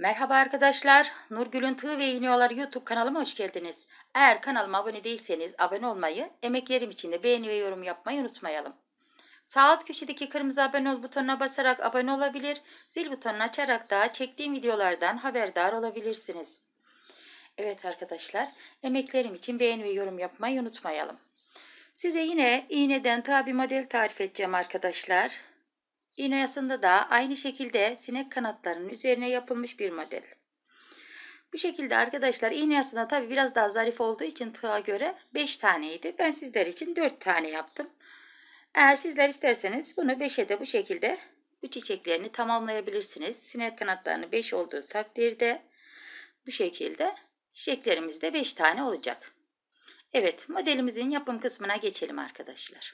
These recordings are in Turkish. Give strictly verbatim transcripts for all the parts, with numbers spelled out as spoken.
Merhaba arkadaşlar, Nurgül'ün Tığ ve İğniyorlar YouTube kanalıma hoş geldiniz. Eğer kanalıma abone değilseniz abone olmayı, emeklerim için de beğeni ve yorum yapmayı unutmayalım. Sağ alt köşedeki kırmızı abone ol butonuna basarak abone olabilir, zil butonunu açarak da çektiğim videolardan haberdar olabilirsiniz. Evet arkadaşlar, emeklerim için beğeni ve yorum yapmayı unutmayalım. Size yine iğneden tığ bir model tarif edeceğim arkadaşlar. İğne yasında da aynı şekilde sinek kanatlarının üzerine yapılmış bir model. Bu şekilde arkadaşlar iğne yasına tabi biraz daha zarif olduğu için tığa göre beş taneydi. Ben sizler için dört tane yaptım. Eğer sizler isterseniz bunu beşe de bu şekilde bu çiçeklerini tamamlayabilirsiniz. Sinek kanatlarını beş olduğu takdirde bu şekilde çiçeklerimiz de beş tane olacak. Evet, modelimizin yapım kısmına geçelim arkadaşlar.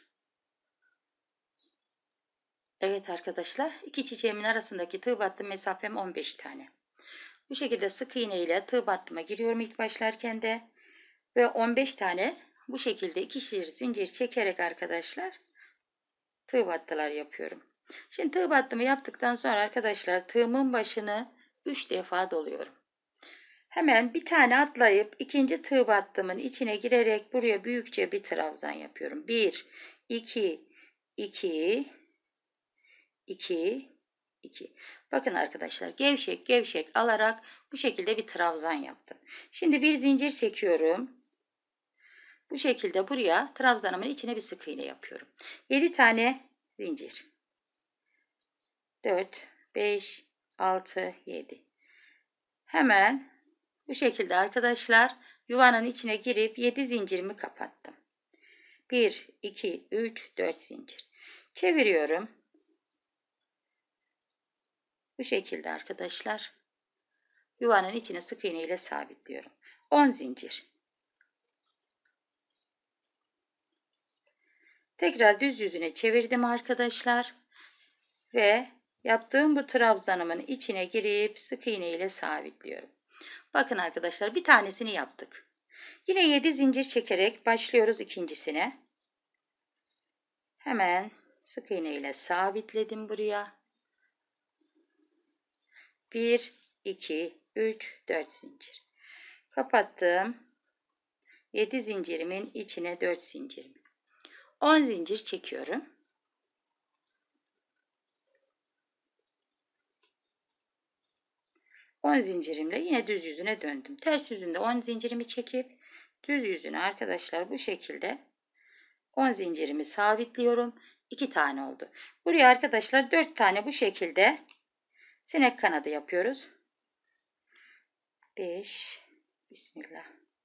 Evet arkadaşlar, iki çiçeğimin arasındaki tığ battım mesafem on beş tane. Bu şekilde sık iğne ile tığ battıma giriyorum ilk başlarken de ve on beş tane bu şekilde ikişer zincir çekerek arkadaşlar tığ battılar yapıyorum. Şimdi tığ battımı yaptıktan sonra arkadaşlar tığımın başını üç defa doluyorum. Hemen bir tane atlayıp ikinci tığ battımın içine girerek buraya büyükçe bir trabzan yapıyorum. bir, iki, iki, iki, iki. Bakın arkadaşlar gevşek gevşek alarak bu şekilde bir trabzan yaptım. Şimdi bir zincir çekiyorum. Bu şekilde buraya trabzanımın içine bir sık iğne yapıyorum. yedi tane zincir. dört, beş, altı, yedi. Hemen bu şekilde arkadaşlar yuvanın içine girip yedi zincirimi kapattım. bir, iki, üç, dört zincir. Çeviriyorum. Bu şekilde arkadaşlar yuvanın içine sık iğne ile sabitliyorum. on zincir. Tekrar düz yüzüne çevirdim arkadaşlar. Ve yaptığım bu trabzanımın içine girip sık iğne ile sabitliyorum. Bakın arkadaşlar bir tanesini yaptık. Yine yedi zincir çekerek başlıyoruz ikincisine. Hemen sık iğne ile sabitledim buraya. bir, iki, üç, dört zincir. Kapattım. yedi zincirimin içine dört zincirimi. on zincir çekiyorum. on zincirimle yine düz yüzüne döndüm. Ters yüzünde on zincirimi çekip düz yüzüne arkadaşlar bu şekilde on zincirimi sabitliyorum. iki tane oldu. Buraya arkadaşlar dört tane bu şekilde sinek kanadı yapıyoruz. beş, Bismillah.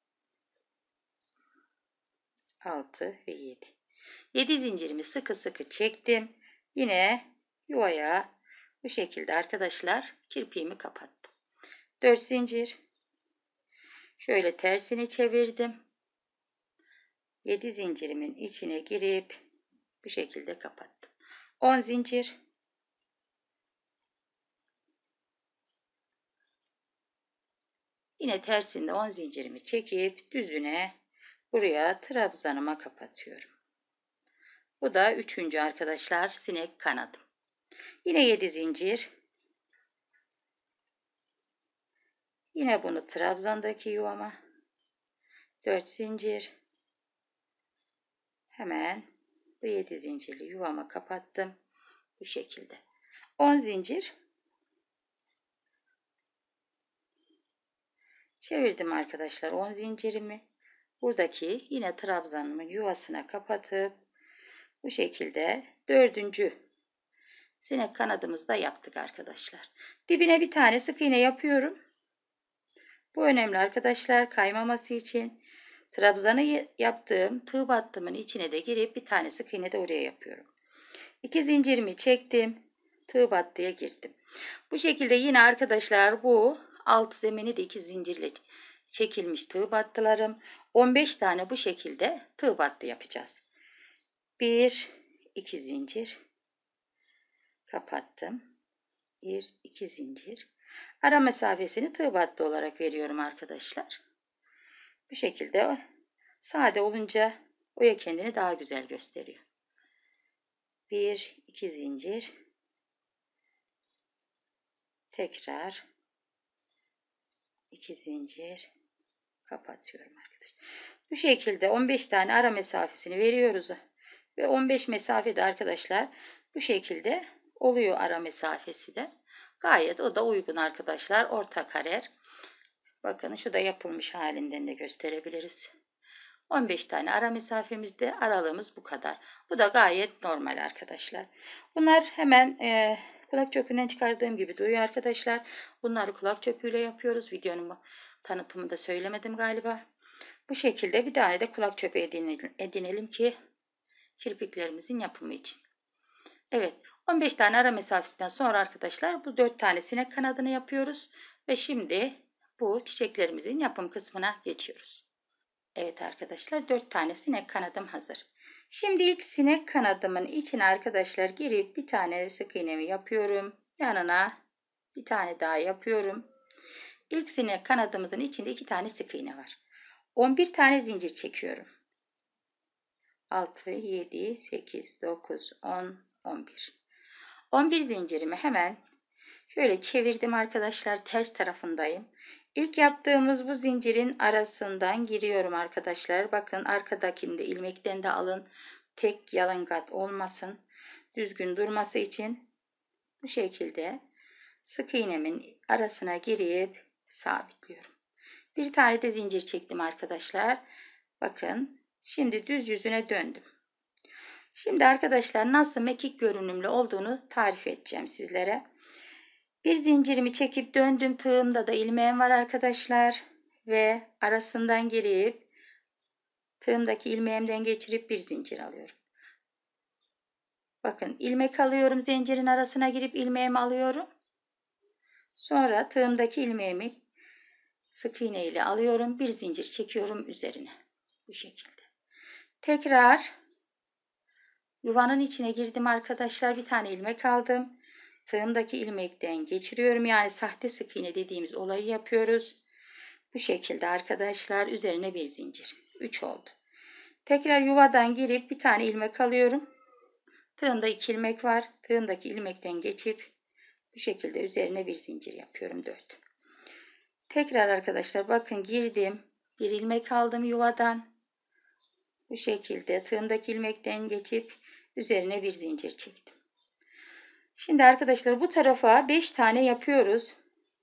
altı ve yedi. yedi zincirimi sıkı sıkı çektim. Yine yuvaya bu şekilde arkadaşlar kirpiğimi kapattım. dört zincir. Şöyle tersini çevirdim. yedi zincirimin içine girip bu şekilde kapattım. on zincir. Yine tersinde on zincirimi çekip düzüne buraya trabzanıma kapatıyorum. Bu da üçüncü arkadaşlar sinek kanadım. Yine yedi zincir. Yine bunu trabzandaki yuvama dört zincir. Hemen bu yedi zincirli yuvama kapattım. Bu şekilde. on zincir. Çevirdim arkadaşlar on zincirimi. Buradaki yine trabzanımın yuvasına kapatıp bu şekilde dördüncü sinek kanadımızı da yaptık arkadaşlar. Dibine bir tane sık iğne yapıyorum. Bu önemli arkadaşlar kaymaması için. Trabzanı yaptığım tığ battımın içine de girip bir tane sık iğne de oraya yapıyorum. iki zincirimi çektim. Tığ battıya girdim. Bu şekilde yine arkadaşlar bu alt zemini de iki zincirle çekilmiş tığ battılarım. on beş tane bu şekilde tığ battı yapacağız. bir, iki zincir. Kapattım. bir, iki zincir. Ara mesafesini tığ battı olarak veriyorum arkadaşlar. Bu şekilde sade olunca oya kendini daha güzel gösteriyor. bir, iki zincir. Tekrar iki zincir kapatıyorum arkadaşlar. Bu şekilde on beş tane ara mesafesini veriyoruz ve on beş mesafede arkadaşlar bu şekilde oluyor ara mesafesi de. Gayet o da uygun arkadaşlar. Orta karer. Bakın şu da yapılmış halinden de gösterebiliriz. on beş tane ara mesafemizde, aralığımız bu kadar. Bu da gayet normal arkadaşlar. Bunlar hemen e, kulak çöpünden çıkardığım gibi duruyor arkadaşlar. Bunları kulak çöpüyle yapıyoruz. Videonun tanıtımında söylemedim galiba. Bu şekilde bir tane de kulak çöpü edinelim, edinelim ki kirpiklerimizin yapımı için. Evet, on beş tane ara mesafesinden sonra arkadaşlar bu dört tane sinek kanadını yapıyoruz. Ve şimdi bu çiçeklerimizin yapım kısmına geçiyoruz. Evet arkadaşlar, dört tane sinek kanadım hazır. Şimdi ilk sinek kanadımın içine arkadaşlar girip bir tane sık iğnemi yapıyorum. Yanına bir tane daha yapıyorum. İlk sinek kanadımızın içinde iki tane sık iğne var. on bir tane zincir çekiyorum. altı, yedi, sekiz, dokuz, on, on bir. on bir zincirimi hemen şöyle çevirdim arkadaşlar, ters tarafındayım. İlk yaptığımız bu zincirin arasından giriyorum arkadaşlar. Bakın arkadakinde ilmekten de alın. Tek yalıngat olmasın. Düzgün durması için bu şekilde sık iğnemin arasına girip sabitliyorum. Bir tane de zincir çektim arkadaşlar. Bakın şimdi düz yüzüne döndüm. Şimdi arkadaşlar nasıl mekik görünümlü olduğunu tarif edeceğim sizlere. Bir zincirimi çekip döndüm. Tığımda da ilmeğim var arkadaşlar. Ve arasından girip tığımdaki ilmeğimden geçirip bir zincir alıyorum. Bakın ilmek alıyorum. Zincirin arasına girip ilmeğimi alıyorum. Sonra tığımdaki ilmeğimi sık iğne ile alıyorum. Bir zincir çekiyorum üzerine. Bu şekilde. Tekrar yuvanın içine girdim arkadaşlar. Bir tane ilmek aldım. Tığımdaki ilmekten geçiriyorum. Yani sahte sık iğne dediğimiz olayı yapıyoruz. Bu şekilde arkadaşlar üzerine bir zincir. üç oldu. Tekrar yuvadan girip bir tane ilmek alıyorum. Tığımda iki ilmek var. Tığımdaki ilmekten geçip bu şekilde üzerine bir zincir yapıyorum. dört. Tekrar arkadaşlar bakın girdim. Bir ilmek aldım yuvadan. Bu şekilde tığımdaki ilmekten geçip üzerine bir zincir çektim. Şimdi arkadaşlar bu tarafa beş tane yapıyoruz.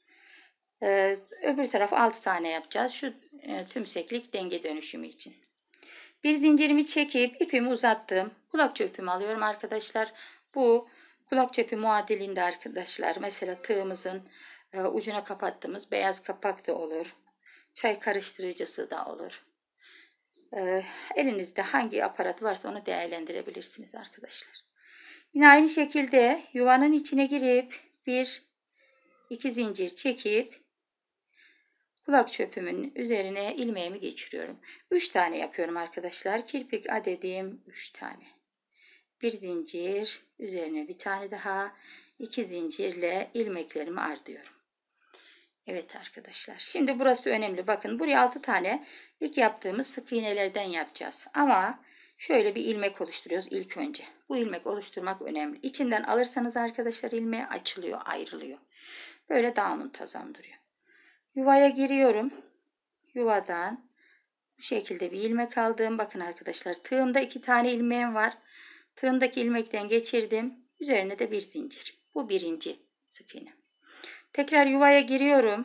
Ee, öbür tarafa altı tane yapacağız. Şu e, tümseklik denge dönüşümü için. Bir zincirimi çekip ipimi uzattım. Kulak çöpümü alıyorum arkadaşlar. Bu kulak çöpü muadilinde arkadaşlar. Mesela tığımızın e, ucuna kapattığımız beyaz kapak da olur. Çay karıştırıcısı da olur. E, elinizde hangi aparat varsa onu değerlendirebilirsiniz arkadaşlar. Yine aynı şekilde yuvanın içine girip bir iki zincir çekip kulak çöpümün üzerine ilmeğimi geçiriyorum. üç tane yapıyorum arkadaşlar. Kirpik adedim üç tane. Bir zincir üzerine bir tane daha, iki zincirle ilmeklerimi ardıyorum. Evet arkadaşlar. Şimdi burası önemli. Bakın buraya altı tane ilk yaptığımız sık iğnelerden yapacağız. Ama şöyle bir ilmek oluşturuyoruz ilk önce. Bu ilmek oluşturmak önemli. İçinden alırsanız arkadaşlar ilmeği açılıyor, ayrılıyor. Böyle daha muntazam duruyor. Yuvaya giriyorum. Yuvadan bu şekilde bir ilmek aldım. Bakın arkadaşlar tığımda iki tane ilmeğim var. Tığımdaki ilmekten geçirdim. Üzerine de bir zincir. Bu birinci sık iğne. Tekrar yuvaya giriyorum.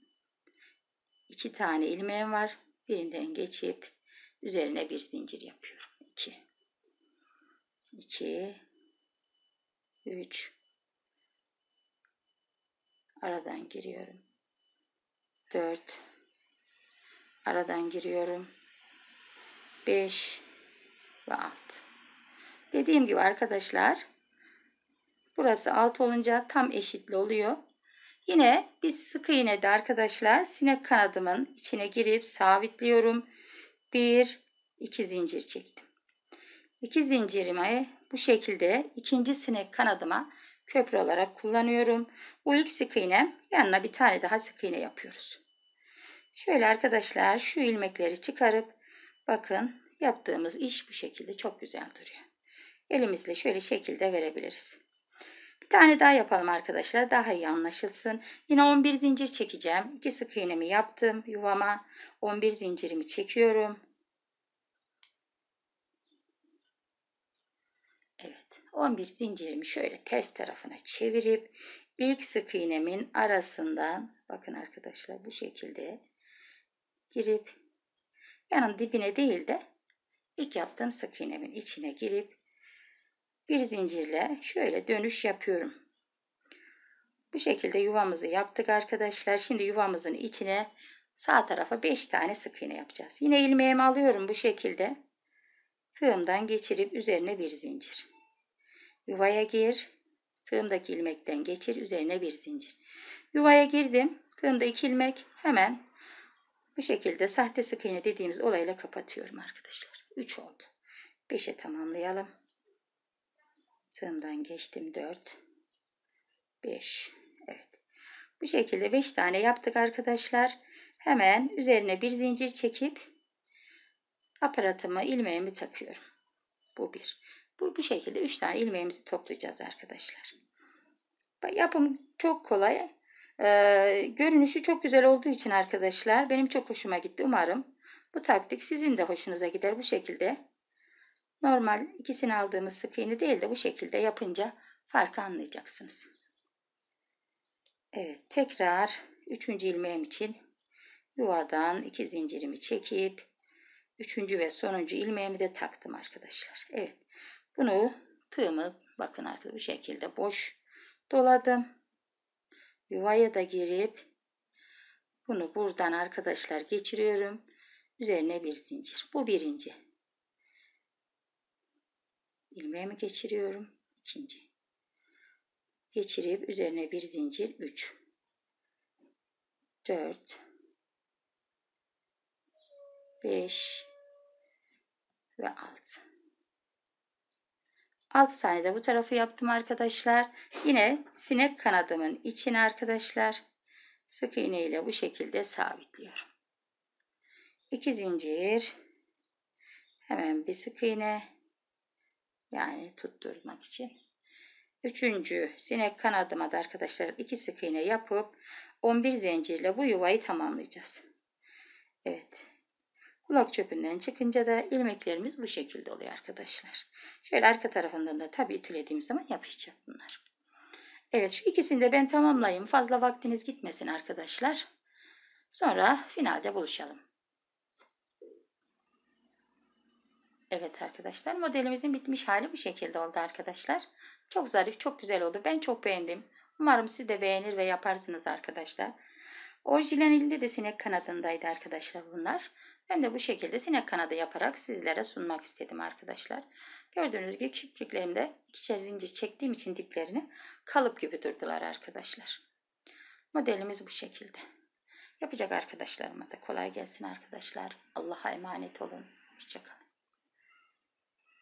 iki tane ilmeğim var. Birinden geçip üzerine bir zincir yapıyorum. iki. iki. üç. Aradan giriyorum. dört. Aradan giriyorum. beş ve altı. Dediğim gibi arkadaşlar burası altı olunca tam eşitli oluyor. Yine bir sık iğnede arkadaşlar sinek kanadımın içine girip sabitliyorum. bir iki zincir çektim. iki zincirimi bu şekilde ikinci sinek kanadıma köprü olarak kullanıyorum. Bu ilk sık iğnem, yanına bir tane daha sık iğne yapıyoruz. Şöyle arkadaşlar şu ilmekleri çıkarıp bakın yaptığımız iş bu şekilde çok güzel duruyor. Elimizle şöyle şekilde verebiliriz. Bir tane daha yapalım arkadaşlar. Daha iyi anlaşılsın. Yine on bir zincir çekeceğim. iki sık iğnemi yaptım yuvama. on bir zincirimi çekiyorum. Evet. on bir zincirimi şöyle ters tarafına çevirip ilk sık iğnemin arasından, bakın arkadaşlar, bu şekilde girip yanın dibine değil de ilk yaptığım sık iğnemin içine girip bir zincirle şöyle dönüş yapıyorum. Bu şekilde yuvamızı yaptık arkadaşlar. Şimdi yuvamızın içine sağ tarafa beş tane sık iğne yapacağız. Yine ilmeğimi alıyorum bu şekilde. Tığımdan geçirip üzerine bir zincir. Yuvaya gir. Tığımdaki ilmekten geçir. Üzerine bir zincir. Yuvaya girdim. Tığımda iki ilmek, hemen bu şekilde sahte sık iğne dediğimiz olayla kapatıyorum arkadaşlar. üç oldu. beşe tamamlayalım. Tığımdan geçtim. dört, beş. Evet. Bu şekilde beş tane yaptık arkadaşlar. Hemen üzerine bir zincir çekip aparatıma ilmeğimi takıyorum. Bu bir. Bu, bu şekilde üç tane ilmeğimizi toplayacağız arkadaşlar. Yapım çok kolay. Ee, görünüşü çok güzel olduğu için arkadaşlar benim çok hoşuma gitti. Umarım bu taktik sizin de hoşunuza gider. Bu şekilde normal ikisini aldığımız sık iğne değil de bu şekilde yapınca farkı anlayacaksınız. Evet, tekrar üçüncü ilmeğim için yuvadan iki zincirimi çekip üçüncü ve sonuncu ilmeğimi de taktım arkadaşlar. Evet, bunu tığımı bakın arkadaşlar bu şekilde boş doladım. Yuvaya da girip bunu buradan arkadaşlar geçiriyorum. Üzerine bir zincir. Bu birinci. İlmeğimi geçiriyorum. İkinci. Geçirip üzerine bir zincir. üç. dört. beş. Ve altı. altı tane de bu tarafı yaptım arkadaşlar. Yine sinek kanadımın içine arkadaşlar sık iğne ile bu şekilde sabitliyorum. iki zincir. Hemen bir sık iğne. Yani tutturmak için. Üçüncü sinek kanadıma da arkadaşlar iki sık iğne yapıp on bir zincirle bu yuvayı tamamlayacağız. Evet. Kulak çöpünden çıkınca da ilmeklerimiz bu şekilde oluyor arkadaşlar. Şöyle arka tarafından da tabii ütülediğimiz zaman yapışacak bunlar. Evet, şu ikisini de ben tamamlayayım. Fazla vaktiniz gitmesin arkadaşlar. Sonra finalde buluşalım. Evet arkadaşlar, modelimizin bitmiş hali bu şekilde oldu arkadaşlar. Çok zarif, çok güzel oldu. Ben çok beğendim. Umarım siz de beğenir ve yaparsınız arkadaşlar. Orijinalinde de sinek kanadındaydı arkadaşlar bunlar. Ben de bu şekilde sinek kanadı yaparak sizlere sunmak istedim arkadaşlar. Gördüğünüz gibi kirpiklerimde ikişer zincir çektiğim için diplerini kalıp gibi durdular arkadaşlar. Modelimiz bu şekilde. Yapacak arkadaşlarıma da kolay gelsin arkadaşlar. Allah'a emanet olun. Hoşça kalın.